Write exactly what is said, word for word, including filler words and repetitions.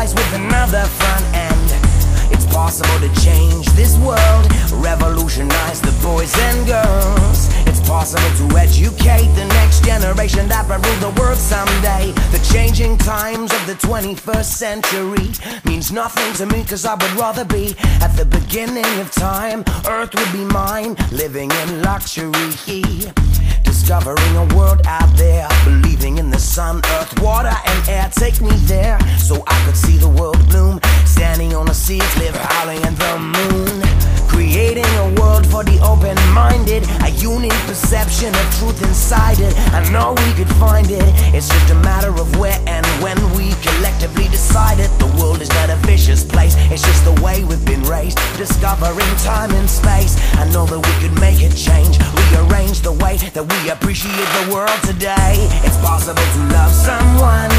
lies with another front end. It's possible to change this world, revolutionize the boys and girls. It's possible to educate the next generation that will rule the world someday. The changing times of the twenty-first century means nothing to me, cause I would rather be at the beginning of time. Earth would be mine, living in luxury, discovering a world out there, believing in the sun, earth, water and air. Take me there so I could see the world bloom, standing on the seas, live howling in the moon. Creating a world for the open-minded, a unique perception of truth inside it. I know we could find it, it's just a matter of where and when we collectively decide it. The world is not a vicious place, it's just the way we've been raised, discovering time and space. I know that we could make a change, rearrange the way that we appreciate the world today. It's possible to love someone